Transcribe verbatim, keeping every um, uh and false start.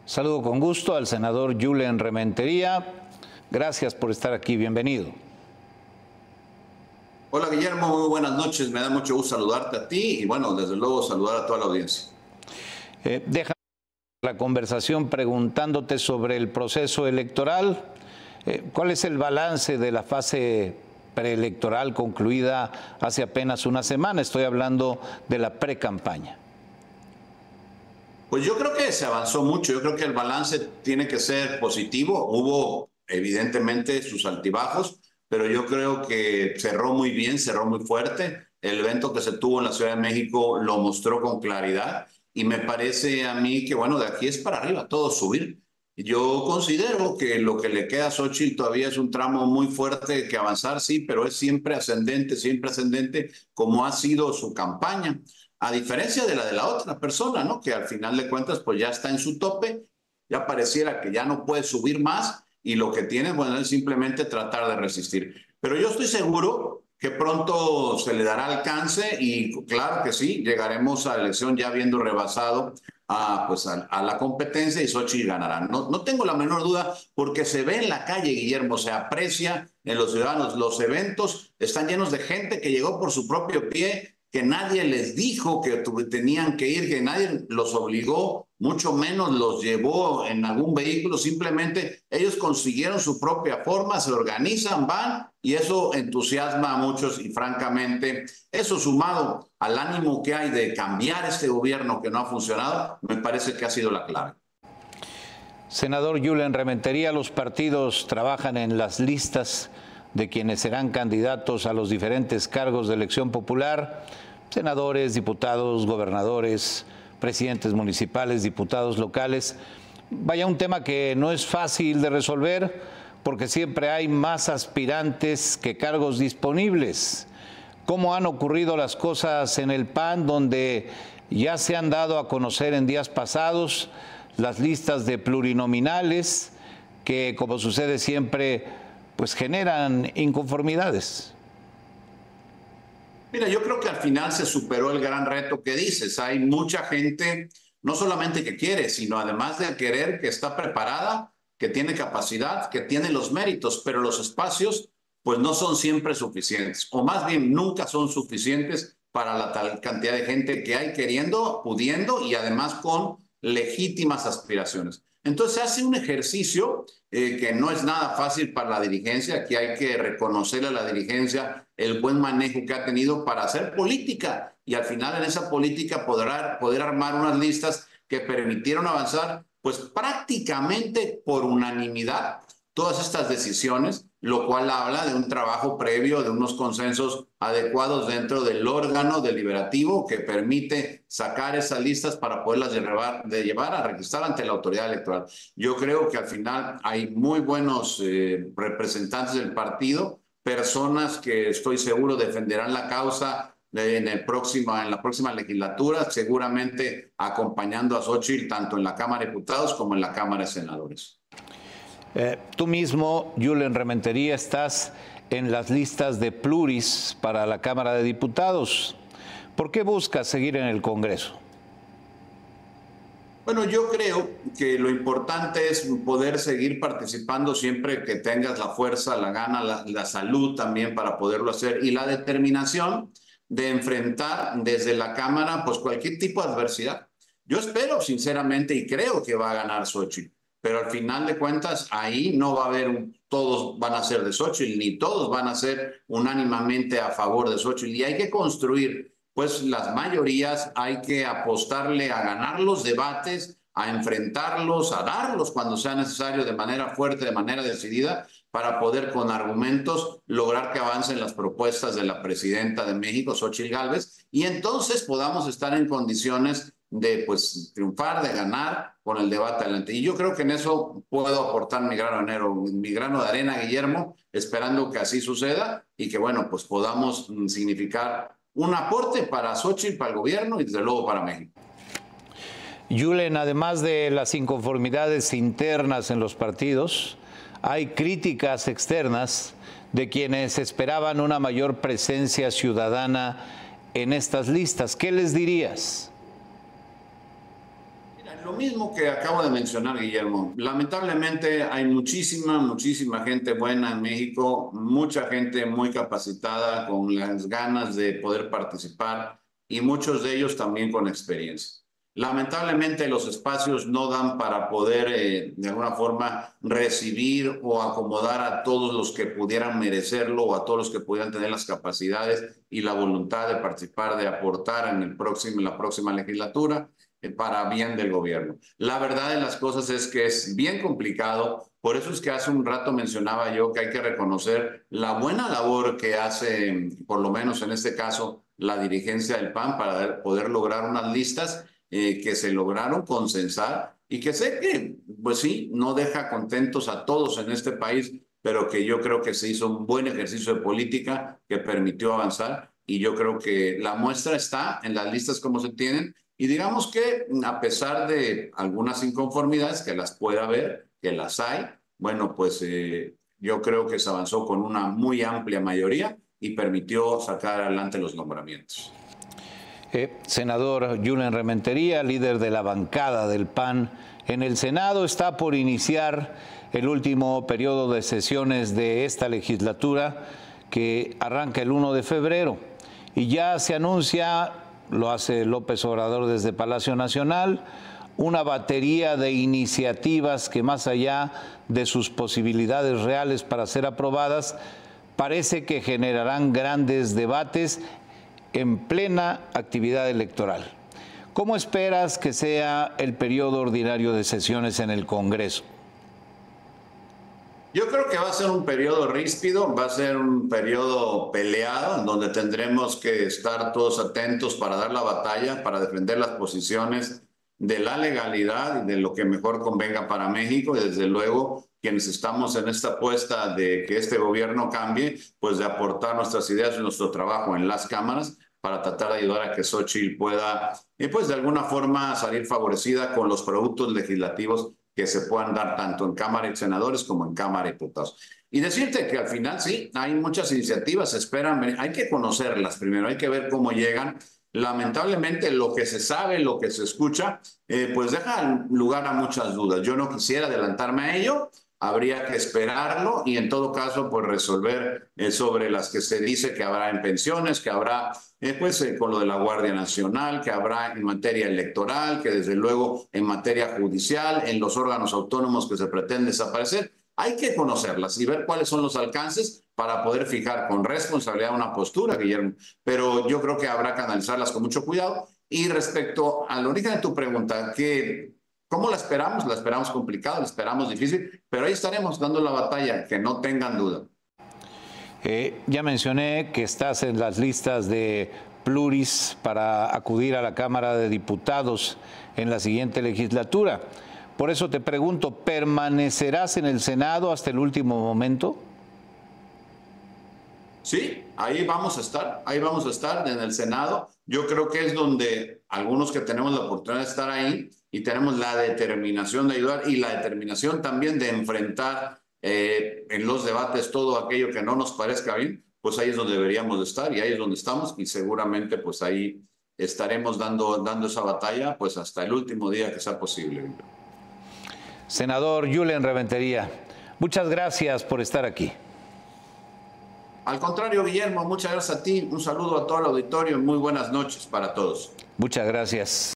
Saludo con gusto al senador Julen Rementería. Gracias por estar aquí. Bienvenido. Hola Guillermo, muy buenas noches. Me da mucho gusto saludarte a ti y bueno, desde luego saludar a toda la audiencia. Eh, déjame la conversación preguntándote sobre el proceso electoral. Eh, ¿Cuál es el balance de la fase preelectoral concluida hace apenas una semana? Estoy hablando de la precampaña. Pues yo creo que se avanzó mucho. Yo creo que el balance tiene que ser positivo. Hubo evidentemente sus altibajos, pero yo creo que cerró muy bien, cerró muy fuerte. El evento que se tuvo en la Ciudad de México lo mostró con claridad y me parece a mí que, bueno, de aquí es para arriba, todo subir. Yo considero que lo que le queda a Xóchitl todavía es un tramo muy fuerte que avanzar, sí, pero es siempre ascendente, siempre ascendente, como ha sido su campaña. A diferencia de la de la otra persona, ¿no? Que al final de cuentas, pues ya está en su tope, ya pareciera que ya no puede subir más y lo que tiene, bueno, es simplemente tratar de resistir. Pero yo estoy seguro que pronto se le dará alcance y claro que sí, llegaremos a la elección ya habiendo rebasado a, pues a, a la competencia y Xóchitl ganará. No, no tengo la menor duda porque se ve en la calle, Guillermo, se aprecia en los ciudadanos. Los eventos están llenos de gente que llegó por su propio pie, que nadie les dijo que tenían que ir, que nadie los obligó, mucho menos los llevó en algún vehículo, simplemente ellos consiguieron su propia forma, se organizan, van y eso entusiasma a muchos y francamente eso sumado al ánimo que hay de cambiar este gobierno que no ha funcionado, me parece que ha sido la clave. Senador Julen Rementería, los partidos trabajan en las listas de quienes serán candidatos a los diferentes cargos de elección popular, senadores, diputados, gobernadores, presidentes municipales, diputados locales. Vaya, un tema que no es fácil de resolver porque siempre hay más aspirantes que cargos disponibles. ¿Cómo han ocurrido las cosas en el P A N, donde ya se han dado a conocer en días pasados las listas de plurinominales que, como sucede siempre, pues generan inconformidades? Mira, yo creo que al final se superó el gran reto que dices. Hay mucha gente, no solamente que quiere, sino además de querer, que está preparada, que tiene capacidad, que tiene los méritos, pero los espacios pues no son siempre suficientes, o más bien nunca son suficientes para la tal cantidad de gente que hay queriendo, pudiendo y además con legítimas aspiraciones. Entonces se hace un ejercicio eh, que no es nada fácil para la dirigencia. Aquí hay que reconocerle a la dirigencia el buen manejo que ha tenido para hacer política y al final en esa política podrá, poder armar unas listas que permitieron avanzar pues prácticamente por unanimidad todas estas decisiones, lo cual habla de un trabajo previo, de unos consensos adecuados dentro del órgano deliberativo que permite sacar esas listas para poderlas llevar, de llevar a registrar ante la autoridad electoral. Yo creo que al final hay muy buenos eh, representantes del partido, personas que estoy seguro defenderán la causa en, el próximo, en la próxima legislatura, seguramente acompañando a Xóchitl tanto en la Cámara de Diputados como en la Cámara de Senadores. Eh, tú mismo, Julen Rementería, estás en las listas de pluris para la Cámara de Diputados. ¿Por qué buscas seguir en el Congreso? Bueno, yo creo que lo importante es poder seguir participando siempre que tengas la fuerza, la gana, la, la salud también para poderlo hacer y la determinación de enfrentar desde la Cámara pues cualquier tipo de adversidad. Yo espero sinceramente y creo que va a ganar Xóchitl, pero al final de cuentas ahí no va a haber un, todos van a ser de Xóchitl, ni todos van a ser unánimamente a favor de Xóchitl y hay que construir pues las mayorías, hay que apostarle a ganar los debates, a enfrentarlos, a darlos cuando sea necesario de manera fuerte, de manera decidida, para poder con argumentos lograr que avancen las propuestas de la presidenta de México, Xóchitl Gálvez, y entonces podamos estar en condiciones de pues triunfar, de ganar con el debate adelante. Y yo creo que en eso puedo aportar mi grano de arena, mi grano de arena, Guillermo, esperando que así suceda y que, bueno, pues podamos significar un aporte para Xóchitl, para el gobierno y desde luego para México. Julen, además de las inconformidades internas en los partidos, hay críticas externas de quienes esperaban una mayor presencia ciudadana en estas listas. ¿Qué les dirías? Lo mismo que acabo de mencionar, Guillermo. Lamentablemente hay muchísima, muchísima gente buena en México, mucha gente muy capacitada, con las ganas de poder participar y muchos de ellos también con experiencia. Lamentablemente los espacios no dan para poder eh, de alguna forma recibir o acomodar a todos los que pudieran merecerlo o a todos los que pudieran tener las capacidades y la voluntad de participar, de aportar en, el próximo, en la próxima legislatura para bien del gobierno. La verdad de las cosas es que es bien complicado, por eso es que hace un rato mencionaba yo que hay que reconocer la buena labor que hace, por lo menos en este caso, la dirigencia del P A N para poder lograr unas listas eh, que se lograron consensar y que sé que, pues sí, no deja contentos a todos en este país, pero que yo creo que se hizo un buen ejercicio de política que permitió avanzar y yo creo que la muestra está en las listas como se tienen. Y digamos que a pesar de algunas inconformidades, que las pueda haber, que las hay, bueno, pues eh, yo creo que se avanzó con una muy amplia mayoría y permitió sacar adelante los nombramientos. Eh, senador Julen Rementería, líder de la bancada del P A N en el Senado, está por iniciar el último periodo de sesiones de esta legislatura que arranca el primero de febrero y ya se anuncia, lo hace López Obrador desde Palacio Nacional, una batería de iniciativas que más allá de sus posibilidades reales para ser aprobadas, parece que generarán grandes debates en plena actividad electoral. ¿Cómo esperas que sea el periodo ordinario de sesiones en el Congreso? Yo creo que va a ser un periodo ríspido, va a ser un periodo peleado, en donde tendremos que estar todos atentos para dar la batalla, para defender las posiciones de la legalidad y de lo que mejor convenga para México. Y desde luego, quienes estamos en esta apuesta de que este gobierno cambie, pues de aportar nuestras ideas y nuestro trabajo en las cámaras para tratar de ayudar a que Xóchitl pueda, y pues de alguna forma salir favorecida con los productos legislativos que se puedan dar tanto en Cámara de Senadores como en Cámara de Diputados. Y decirte que al final sí, hay muchas iniciativas, se esperan, hay que conocerlas primero, hay que ver cómo llegan. Lamentablemente lo que se sabe, lo que se escucha, eh, pues deja lugar a muchas dudas. Yo no quisiera adelantarme a ello, habría que esperarlo y en todo caso pues resolver eh, sobre las que se dice que habrá en pensiones, que habrá eh, pues eh, con lo de la Guardia Nacional, que habrá en materia electoral, que desde luego en materia judicial, en los órganos autónomos que se pretende desaparecer. Hay que conocerlas y ver cuáles son los alcances para poder fijar con responsabilidad una postura, Guillermo. Pero yo creo que habrá que analizarlas con mucho cuidado. Y respecto al origen de tu pregunta, que ¿cómo la esperamos? La esperamos complicada, la esperamos difícil, pero ahí estaremos dando la batalla, que no tengan duda. Eh, ya mencioné que estás en las listas de pluris para acudir a la Cámara de Diputados en la siguiente legislatura. Por eso te pregunto, ¿permanecerás en el Senado hasta el último momento? Sí, ahí vamos a estar, ahí vamos a estar en el Senado. Yo creo que es donde algunos que tenemos la oportunidad de estar ahí y tenemos la determinación de ayudar y la determinación también de enfrentar eh, en los debates todo aquello que no nos parezca bien, pues ahí es donde deberíamos de estar y ahí es donde estamos y seguramente pues ahí estaremos dando, dando esa batalla pues hasta el último día que sea posible. Senador Julen Rementería, muchas gracias por estar aquí. Al contrario, Guillermo, muchas gracias a ti. Un saludo a todo el auditorio y muy buenas noches para todos. Muchas gracias.